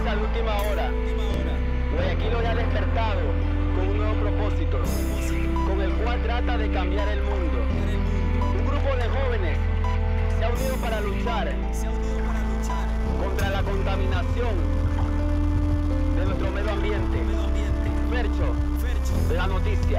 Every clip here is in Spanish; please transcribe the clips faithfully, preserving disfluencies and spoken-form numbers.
noticia de última hora. Guayaquil hoy ha despertado con un nuevo propósito, con el cual trata de cambiar el mundo. Un grupo de jóvenes se ha unido para luchar contra la contaminación de nuestro medio ambiente. Fercho, la noticia.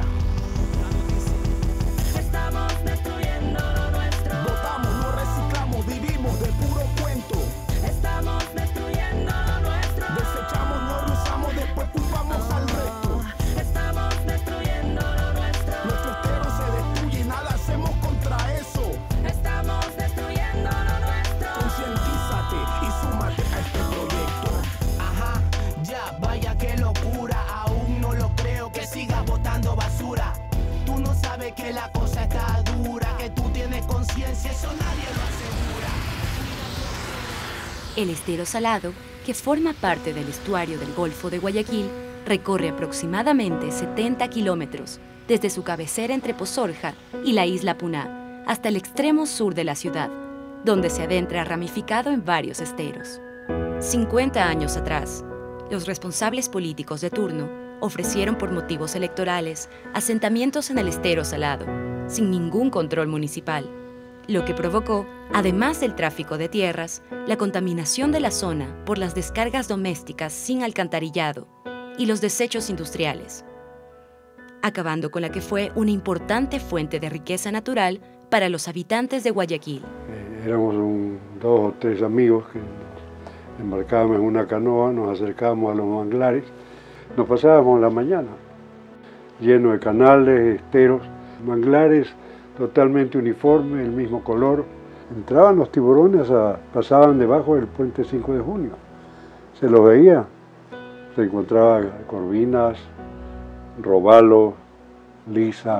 Estamos destruyendo lo nuestro. Votamos, no reciclamos, vivimos de puro cuento. Estamos destruyendo lo nuestro. Desechamos, no reusamos, después culpamos al resto. Estamos destruyendo lo nuestro. Nuestro estero se destruye y nada hacemos contra eso. Estamos destruyendo lo nuestro. Concientízate y súmate a este proyecto. Ajá, ya, vaya qué locura. Aún no lo creo que sigas botando basura. Tú no sabes que la cosa está dura, que tú tienes conciencia, eso nadie lo asegura. El estero salado, que forma parte del estuario del Golfo de Guayaquil, recorre aproximadamente setenta kilómetros desde su cabecera entre Pozorja y la isla Puná hasta el extremo sur de la ciudad, donde se adentra ramificado en varios esteros. cincuenta años atrás, los responsables políticos de turno ofrecieron por motivos electorales asentamientos en el estero salado, sin ningún control municipal, lo que provocó, además del tráfico de tierras, la contaminación de la zona por las descargas domésticas sin alcantarillado y los desechos industriales, acabando con la que fue una importante fuente de riqueza natural para los habitantes de Guayaquil. Eh, éramos un, dos o tres amigos que nos embarcábamos en una canoa, nos acercábamos a los manglares. Nos pasábamos la mañana, lleno de canales, esteros, manglares totalmente uniformes, el mismo color. Entraban los tiburones, a, pasaban debajo del puente cinco de junio. Se los veía, se encontraba corvinas, robalo, lisa.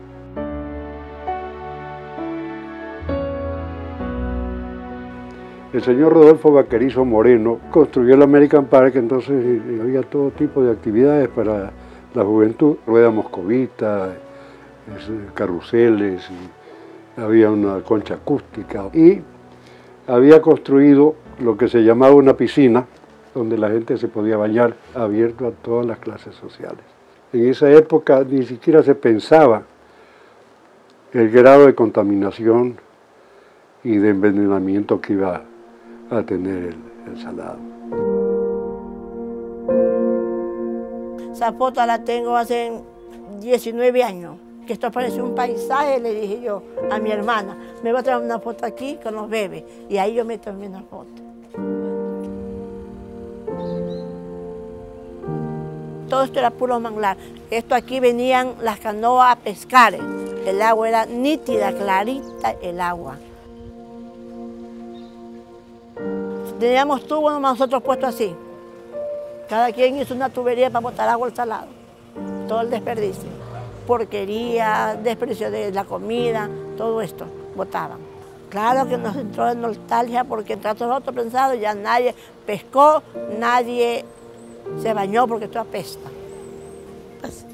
El señor Rodolfo Vaquerizo Moreno construyó el American Park, entonces había todo tipo de actividades para la juventud, rueda moscovita, carruseles, y había una concha acústica y había construido lo que se llamaba una piscina donde la gente se podía bañar, abierto a todas las clases sociales. En esa época ni siquiera se pensaba el grado de contaminación y de envenenamiento que iba a a tener el, el salado. Esa foto la tengo hace diecinueve años, que esto parece un paisaje, le dije yo a mi hermana, me voy a traer una foto aquí con los bebés, y ahí yo me tomé una foto. Todo esto era puro manglar. Esto aquí venían las canoas a pescar, el agua era nítida, clarita el agua. Teníamos tubos nosotros puestos así. Cada quien hizo una tubería para botar agua al salado. Todo el desperdicio. Porquería, desperdicio de la comida, todo esto botaban. Claro que nos entró en nostalgia porque entre nosotros pensados ya nadie pescó, nadie se bañó porque esto apesta. Pues.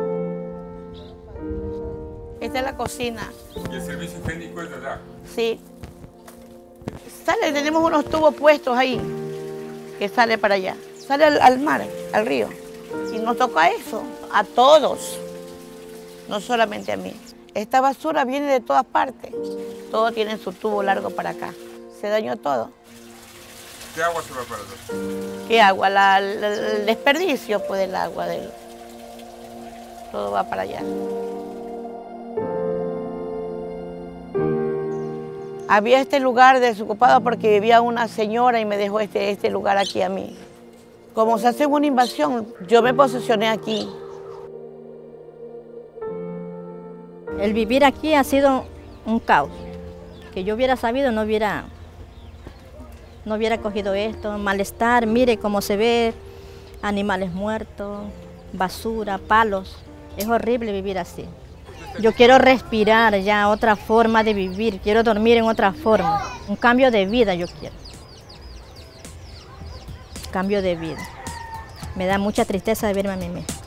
Esta es la cocina. ¿Y el servicio higiénico es de allá? Sí. Sale, tenemos unos tubos puestos ahí, que sale para allá. Sale al, al mar, al río. Y nos toca eso, a todos, no solamente a mí. Esta basura viene de todas partes. Todo tiene su tubo largo para acá. Se dañó todo. ¿Qué agua se va para allá? ¿Qué agua? La, la, el desperdicio pues, del agua. Del... Todo va para allá. Había este lugar desocupado porque vivía una señora y me dejó este, este lugar aquí a mí. Como se hace una invasión, yo me posesioné aquí. El vivir aquí ha sido un caos. Que yo hubiera sabido, no hubiera, no hubiera cogido esto. Malestar, mire cómo se ve, animales muertos, basura, palos. Es horrible vivir así. Yo quiero respirar ya otra forma de vivir, quiero dormir en otra forma. Un cambio de vida yo quiero. Cambio de vida. Me da mucha tristeza de verme a mí misma.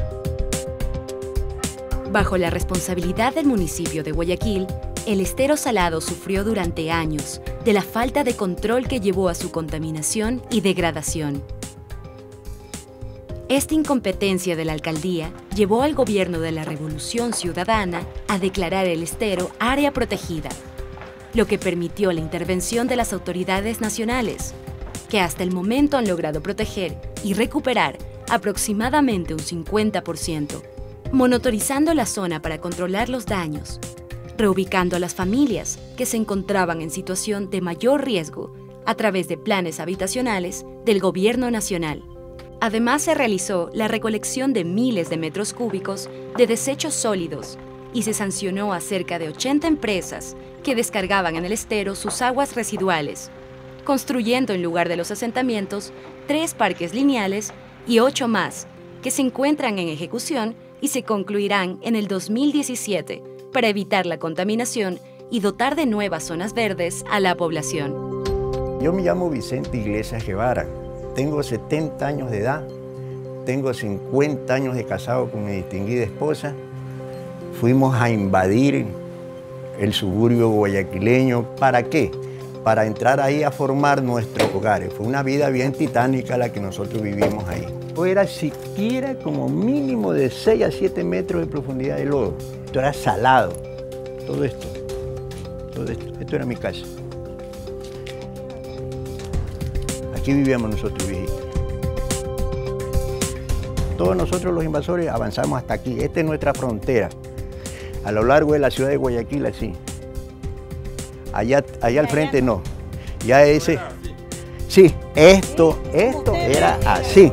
Bajo la responsabilidad del municipio de Guayaquil, el estero salado sufrió durante años de la falta de control que llevó a su contaminación y degradación. Esta incompetencia de la alcaldía llevó al gobierno de la Revolución Ciudadana a declarar el estero área protegida, lo que permitió la intervención de las autoridades nacionales, que hasta el momento han logrado proteger y recuperar aproximadamente un cincuenta por ciento, monitorizando la zona para controlar los daños, reubicando a las familias que se encontraban en situación de mayor riesgo a través de planes habitacionales del Gobierno Nacional. Además, se realizó la recolección de miles de metros cúbicos de desechos sólidos y se sancionó a cerca de ochenta empresas que descargaban en el estero sus aguas residuales, construyendo en lugar de los asentamientos tres parques lineales y ocho más que se encuentran en ejecución y se concluirán en el dos mil diecisiete para evitar la contaminación y dotar de nuevas zonas verdes a la población. Yo me llamo Vicente Iglesias Guevara, tengo setenta años de edad, tengo cincuenta años de casado con mi distinguida esposa. Fuimos a invadir el suburbio guayaquileño. ¿Para qué? Para entrar ahí a formar nuestros hogares. Fue una vida bien titánica la que nosotros vivimos ahí. Era siquiera como mínimo de seis a siete metros de profundidad de lodo. Esto era salado, todo esto, todo esto. Esto era mi casa. Aquí vivíamos nosotros, viejitos. Todos nosotros los invasores avanzamos hasta aquí. Esta es nuestra frontera. A lo largo de la ciudad de Guayaquil, así. Allá, allá al frente no. Ya ese... Sí, esto, esto era así.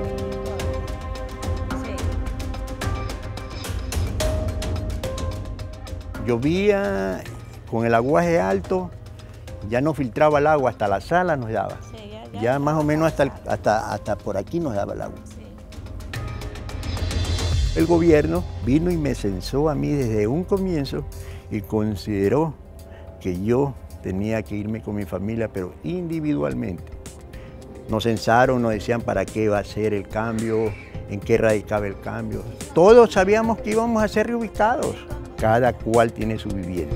Llovía con el aguaje alto, ya no filtraba el agua, hasta la sala nos daba. Ya más o menos hasta, el, hasta, hasta por aquí nos daba el agua. El gobierno vino y me censó a mí desde un comienzo y consideró que yo tenía que irme con mi familia, pero individualmente. Nos censaron, nos decían para qué iba a ser el cambio, en qué radicaba el cambio. Todos sabíamos que íbamos a ser reubicados. Cada cual tiene su vivienda.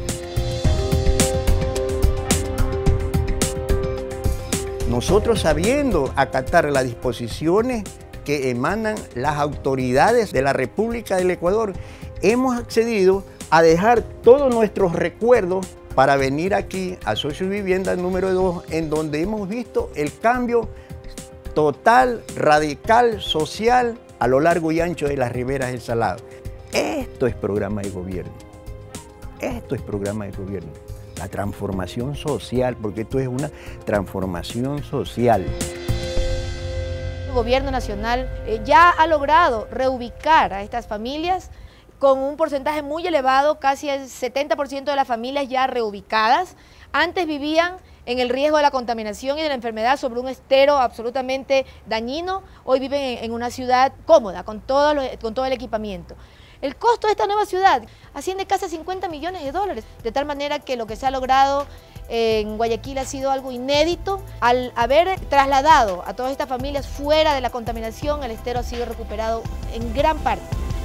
Nosotros, sabiendo acatar las disposiciones que emanan las autoridades de la República del Ecuador, hemos accedido a dejar todos nuestros recuerdos para venir aquí a Socio Vivienda número dos, en donde hemos visto el cambio total, radical, social, a lo largo y ancho de las riberas del Salado. Esto es programa de gobierno. Esto es programa de gobierno. La transformación social, porque esto es una transformación social. El gobierno nacional eh, ya ha logrado reubicar a estas familias con un porcentaje muy elevado, casi el setenta por ciento de las familias ya reubicadas. Antes vivían en el riesgo de la contaminación y de la enfermedad sobre un estero absolutamente dañino. Hoy viven en, en una ciudad cómoda, con todo, lo, con todo el equipamiento. El costo de esta nueva ciudad asciende casi a cincuenta millones de dólares, de tal manera que lo que se ha logrado en Guayaquil ha sido algo inédito. Al haber trasladado a todas estas familias fuera de la contaminación, el estero ha sido recuperado en gran parte.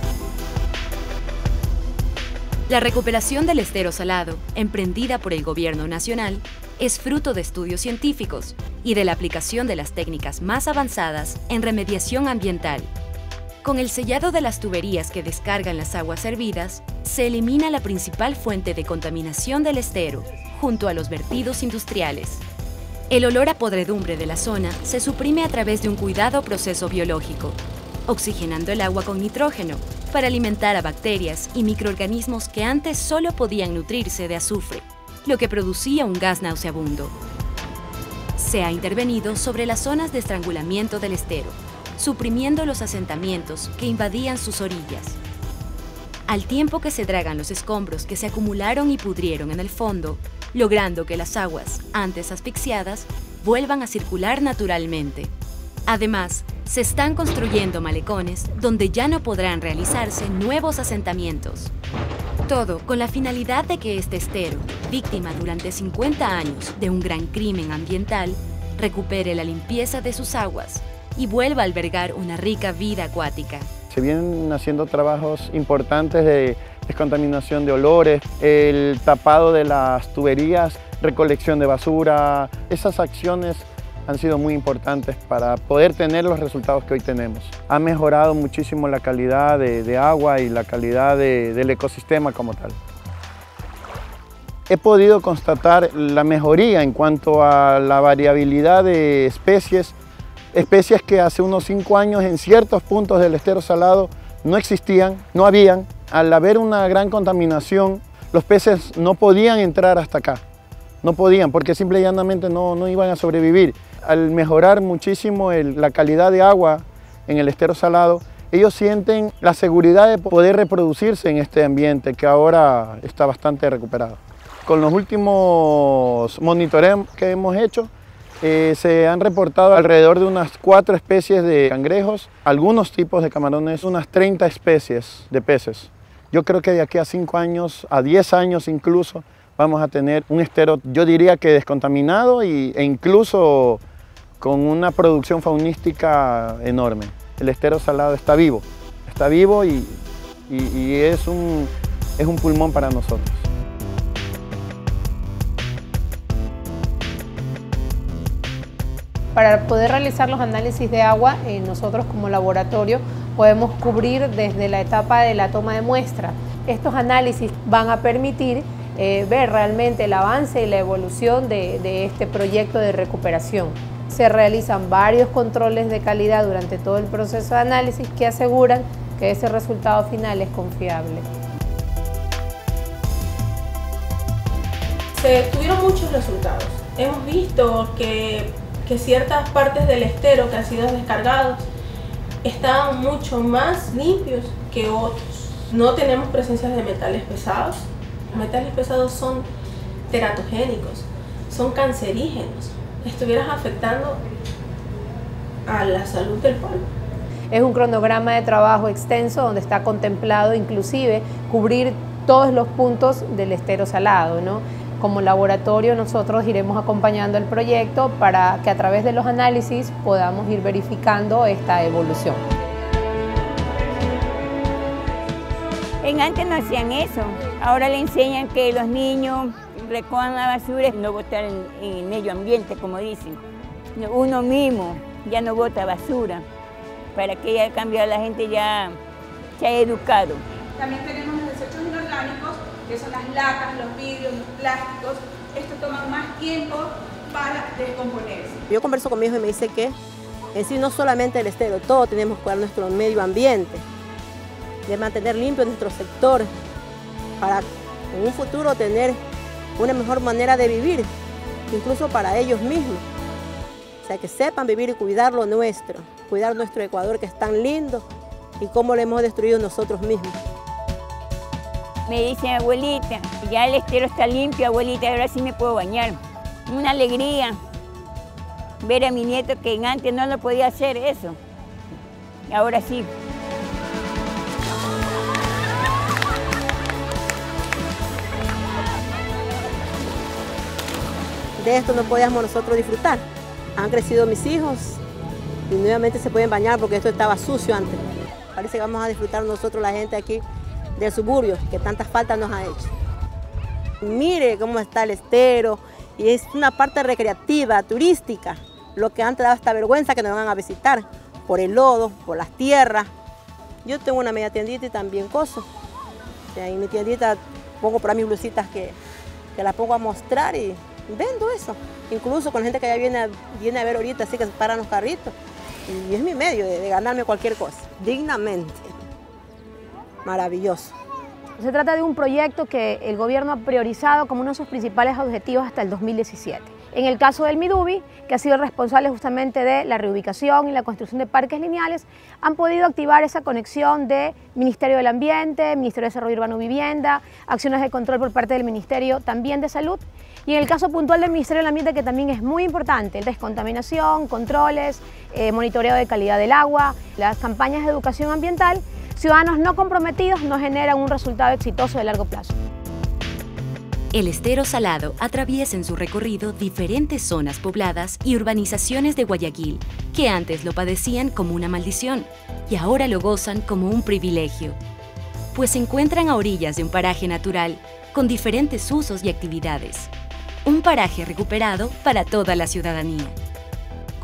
La recuperación del estero salado, emprendida por el Gobierno Nacional, es fruto de estudios científicos y de la aplicación de las técnicas más avanzadas en remediación ambiental. Con el sellado de las tuberías que descargan las aguas hervidas, se elimina la principal fuente de contaminación del estero, junto a los vertidos industriales. El olor a podredumbre de la zona se suprime a través de un cuidado proceso biológico, oxigenando el agua con nitrógeno para alimentar a bacterias y microorganismos que antes solo podían nutrirse de azufre, lo que producía un gas nauseabundo. Se ha intervenido sobre las zonas de estrangulamiento del estero, suprimiendo los asentamientos que invadían sus orillas. Al tiempo que se dragan los escombros que se acumularon y pudrieron en el fondo, logrando que las aguas, antes asfixiadas, vuelvan a circular naturalmente. Además, se están construyendo malecones donde ya no podrán realizarse nuevos asentamientos. Todo con la finalidad de que este estero, víctima durante cincuenta años de un gran crimen ambiental, recupere la limpieza de sus aguas y vuelva a albergar una rica vida acuática. Se vienen haciendo trabajos importantes de descontaminación de olores, el tapado de las tuberías, recolección de basura. Esas acciones han sido muy importantes para poder tener los resultados que hoy tenemos. Ha mejorado muchísimo la calidad de, de agua y la calidad de, del ecosistema como tal. He podido constatar la mejoría en cuanto a la variabilidad de especies, especies que hace unos cinco años en ciertos puntos del estero salado no existían, no habían. Al haber una gran contaminación, los peces no podían entrar hasta acá, no podían porque simple y llanamente no, no iban a sobrevivir. Al mejorar muchísimo el, la calidad de agua en el estero salado, ellos sienten la seguridad de poder reproducirse en este ambiente que ahora está bastante recuperado. Con los últimos monitoreos que hemos hecho, eh, se han reportado alrededor de unas cuatro especies de cangrejos, algunos tipos de camarones, unas treinta especies de peces. Yo creo que de aquí a cinco años, a diez años incluso, vamos a tener un estero, yo diría que descontaminado y, e incluso con una producción faunística enorme. El estero salado está vivo, está vivo y, y, y es, un, es un pulmón para nosotros. Para poder realizar los análisis de agua, eh, nosotros como laboratorio podemos cubrir desde la etapa de la toma de muestra. Estos análisis van a permitir eh, ver realmente el avance y la evolución de, de este proyecto de recuperación. Se realizan varios controles de calidad durante todo el proceso de análisis que aseguran que ese resultado final es confiable. Se tuvieron muchos resultados. Hemos visto que que ciertas partes del estero que han sido descargados están mucho más limpios que otros. No tenemos presencias de metales pesados. Los metales pesados son teratogénicos, son cancerígenos. Estuvieras afectando a la salud del pueblo. Es un cronograma de trabajo extenso donde está contemplado inclusive cubrir todos los puntos del estero salado, ¿no? Como laboratorio nosotros iremos acompañando el proyecto para que a través de los análisis podamos ir verificando esta evolución. En antes no hacían eso, ahora le enseñan que los niños recojan la basura y no botar en, en el medio ambiente, como dicen. Uno mismo ya no bota basura, para que ya cambie la gente ya se ha educado. También tenemos los desechos inorgánicos, que son las latas, los vidrios, los plásticos. Esto toma más tiempo para descomponerse. Yo converso con mi hijo y me dice que en sí no solamente el estero, todos tenemos que cuidar nuestro medio ambiente, de mantener limpio nuestro sector, para en un futuro tener una mejor manera de vivir, incluso para ellos mismos. O sea, que sepan vivir y cuidar lo nuestro, cuidar nuestro Ecuador que es tan lindo y cómo lo hemos destruido nosotros mismos. Me dicen, abuelita, ya el estero está limpio, abuelita, ahora sí me puedo bañar. Una alegría ver a mi nieto que antes no lo podía hacer eso, y ahora sí. De esto no podíamos nosotros disfrutar. Han crecido mis hijos y nuevamente se pueden bañar porque esto estaba sucio antes. Parece que vamos a disfrutar nosotros, la gente aquí del suburbio, que tantas faltas nos ha hecho. Mire cómo está el estero, y es una parte recreativa, turística, lo que antes daba hasta vergüenza que nos van a visitar, por el lodo, por las tierras. Yo tengo una media tiendita y también coso. O sea, en mi tiendita pongo por ahí mis blusitas que, que las pongo a mostrar y vendo eso. Incluso con gente que ya viene a, viene a ver ahorita, así que se paran los carritos. Y es mi medio de, de ganarme cualquier cosa, dignamente. Maravilloso. Se trata de un proyecto que el gobierno ha priorizado como uno de sus principales objetivos hasta el dos mil diecisiete. En el caso del Midubi, que ha sido el responsable justamente de la reubicación y la construcción de parques lineales, han podido activar esa conexión de Ministerio del Ambiente, Ministerio de Desarrollo Urbano y Vivienda, acciones de control por parte del Ministerio también de Salud, y en el caso puntual del Ministerio del Ambiente, que también es muy importante, descontaminación, controles, eh, monitoreo de calidad del agua, las campañas de educación ambiental. Ciudadanos no comprometidos no generan un resultado exitoso de largo plazo. El estero salado atraviesa en su recorrido diferentes zonas pobladas y urbanizaciones de Guayaquil, que antes lo padecían como una maldición y ahora lo gozan como un privilegio, pues se encuentran a orillas de un paraje natural con diferentes usos y actividades. Un paraje recuperado para toda la ciudadanía.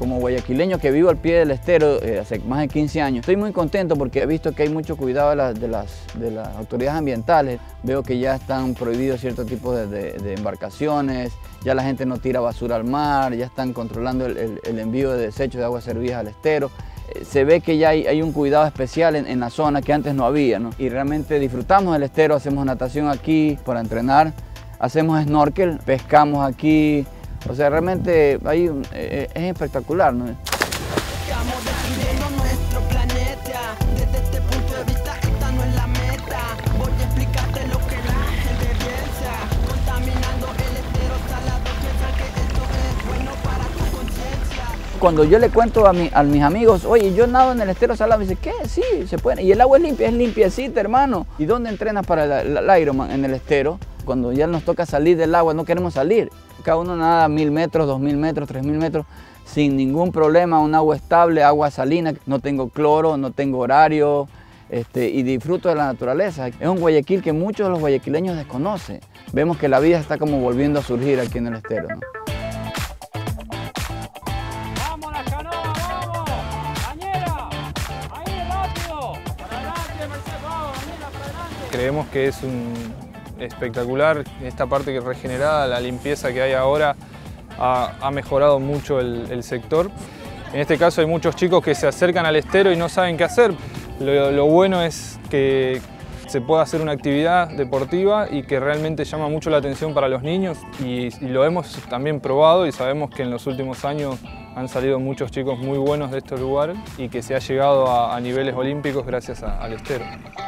Como guayaquileño que vivo al pie del estero eh, hace más de quince años, estoy muy contento porque he visto que hay mucho cuidado de, la, de, las, de las autoridades ambientales. Veo que ya están prohibidos ciertos tipos de, de, de embarcaciones, ya la gente no tira basura al mar, ya están controlando el, el, el envío de desechos de aguas servidas al estero. Eh, se ve que ya hay, hay un cuidado especial en, en la zona que antes no había, ¿no? Y realmente disfrutamos del estero, hacemos natación aquí para entrenar, hacemos snorkel, pescamos aquí. O sea, realmente ahí eh, es espectacular, ¿no? Estamos destruyendo nuestro planeta. Desde este punto de vista, esta no es la meta. Voy a explicarte lo que la gente piensa. Contaminando el estero salado, piensan que esto es bueno para tu conciencia. Cuando yo le cuento a, mi, a mis amigos, oye, yo nado en el estero salado, me dice, ¿qué? Sí, se puede. Y el agua es limpia, es limpiecita, hermano. ¿Y dónde entrenas para el, el, el Ironman? En el estero. Cuando ya nos toca salir del agua, no queremos salir. Cada uno nada mil metros, dos mil metros, tres mil metros, sin ningún problema, un agua estable, agua salina, no tengo cloro, no tengo horario, este, y disfruto de la naturaleza. Es un Guayaquil que muchos de los guayaquileños desconocen. Vemos que la vida está como volviendo a surgir aquí en el estero, ¿no? ¡Vamos la canoa, vamos! ¡Bañera! ¡Ahí rápido! ¡Para adelante, Mercedes! ¡Vamos, bañera, para adelante! Creemos que es un espectacular esta parte que regenerada, la limpieza que hay ahora ha, ha mejorado mucho el, el sector. En este caso hay muchos chicos que se acercan al estero y no saben qué hacer. Lo, lo bueno es que se pueda hacer una actividad deportiva y que realmente llama mucho la atención para los niños y, y lo hemos también probado y sabemos que en los últimos años han salido muchos chicos muy buenos de estos lugares y que se ha llegado a, a niveles olímpicos gracias a, al estero.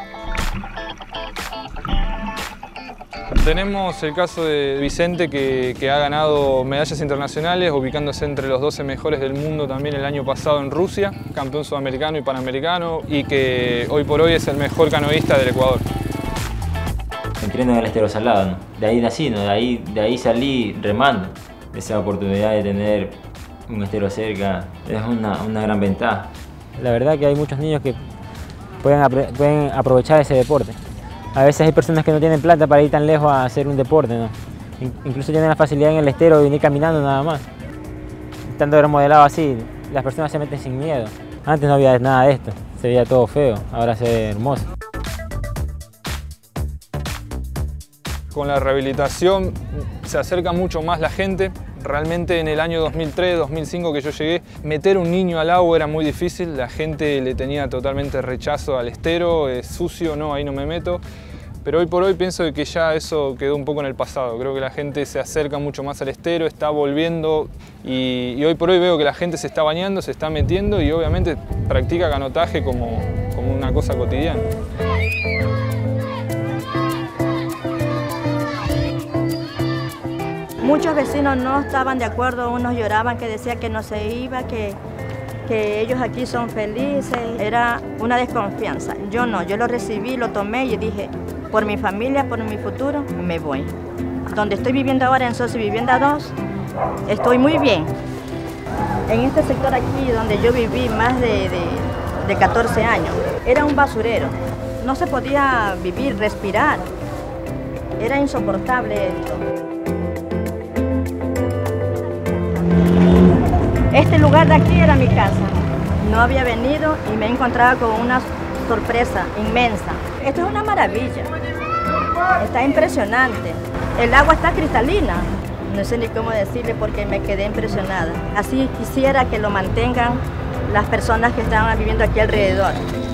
Tenemos el caso de Vicente que, que ha ganado medallas internacionales, ubicándose entre los doce mejores del mundo también el año pasado en Rusia, campeón sudamericano y panamericano, y que hoy por hoy es el mejor canoísta del Ecuador. Entreno en el estero salado, ¿no? De ahí nací, ¿no? de, ahí, de ahí salí remando. Esa oportunidad de tener un estero cerca es una, una gran ventaja. La verdad que hay muchos niños que pueden, pueden aprovechar ese deporte. A veces hay personas que no tienen plata para ir tan lejos a hacer un deporte, ¿no? Incluso tienen la facilidad en el estero de venir caminando nada más. Estando remodelado así, las personas se meten sin miedo. Antes no había nada de esto, se veía todo feo, ahora se ve hermoso. Con la rehabilitación se acerca mucho más la gente. Realmente en el año dos mil tres, dos mil cinco que yo llegué, meter un niño al agua era muy difícil, la gente le tenía totalmente rechazo al estero, es sucio, no, ahí no me meto. Pero hoy por hoy pienso que ya eso quedó un poco en el pasado, creo que la gente se acerca mucho más al estero, está volviendo y, y hoy por hoy veo que la gente se está bañando, se está metiendo y obviamente practica canotaje como, como una cosa cotidiana. Muchos vecinos no estaban de acuerdo, unos lloraban, que decían que no se iba, que, que ellos aquí son felices. Era una desconfianza. Yo no, yo lo recibí, lo tomé y dije, por mi familia, por mi futuro, me voy. Donde estoy viviendo ahora en Soci Vivienda dos, estoy muy bien. En este sector aquí, donde yo viví más de, de, de catorce años, era un basurero. No se podía vivir, respirar. Era insoportable esto. Este lugar de aquí era mi casa. No había venido y me encontraba con una sorpresa inmensa. Esto es una maravilla. Está impresionante. El agua está cristalina. No sé ni cómo decirle porque me quedé impresionada. Así quisiera que lo mantengan las personas que están viviendo aquí alrededor.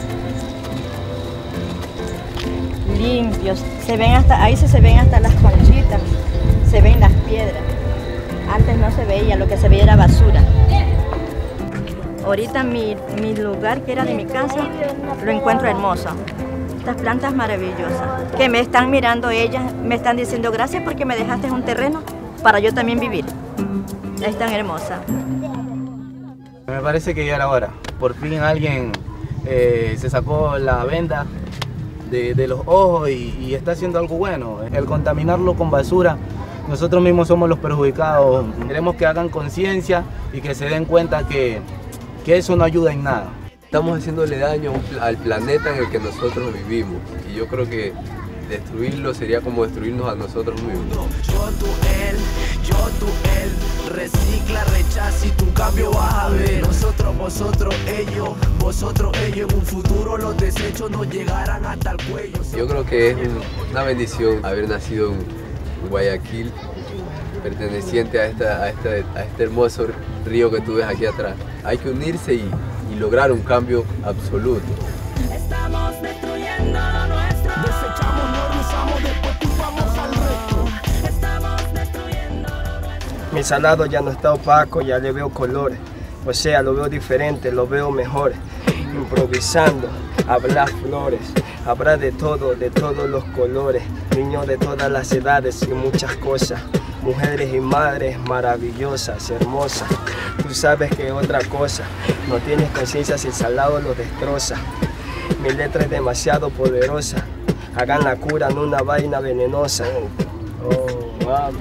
Limpios. Se ven hasta, ahí se ven hasta las conchitas. Se ven las piedras. Antes no se veía, lo que se veía era basura. Ahorita mi, mi lugar, que era de mi casa, lo encuentro hermoso. Estas plantas maravillosas, que me están mirando ellas, me están diciendo gracias porque me dejaste un terreno para yo también vivir. Es tan hermosa. Me parece que ya era hora. Por fin alguien eh, se sacó la venda de, de los ojos y, y está haciendo algo bueno. El contaminarlo con basura, nosotros mismos somos los perjudicados. Queremos que hagan conciencia y que se den cuenta que, que eso no ayuda en nada. Estamos haciéndole daño al planeta en el que nosotros vivimos y yo creo que destruirlo sería como destruirnos a nosotros mismos. Yo, tú, él, yo, tú, él, recicla, rechaza y tu cambio. cambio vas a ver. Nosotros, vosotros, ellos, vosotros, ellos. En un futuro los desechos nos llegarán hasta el cuello. Yo creo que es un, una bendición haber nacido en Guayaquil, perteneciente a, esta, a, esta, a este hermoso río que tú ves aquí atrás. Hay que unirse y, y lograr un cambio absoluto. Estamos destruyendo lo nuestro. Desechamos, no usamos, después culpamos al resto. Estamos destruyendo lo nuestro. Mi salado ya no está opaco, ya le veo colores. O sea, lo veo diferente, lo veo mejor. Improvisando, habrá flores, habrá de todo, de todos los colores. Niños de todas las edades y muchas cosas. Mujeres y madres maravillosas, hermosas. Tú sabes que otra cosa, no tienes conciencia si el salado lo destroza. Mi letra es demasiado poderosa. Hagan la cura, no una vaina venenosa. Oh, wow.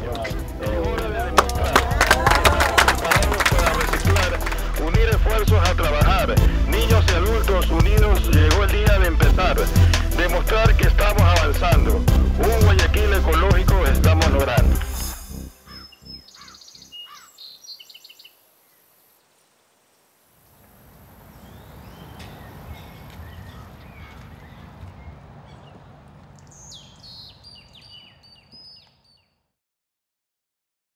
Unir esfuerzos a trabajar. Niños y adultos unidos, llegó el día de empezar. Demostrar que estamos avanzando. Un Guayaquil ecológico.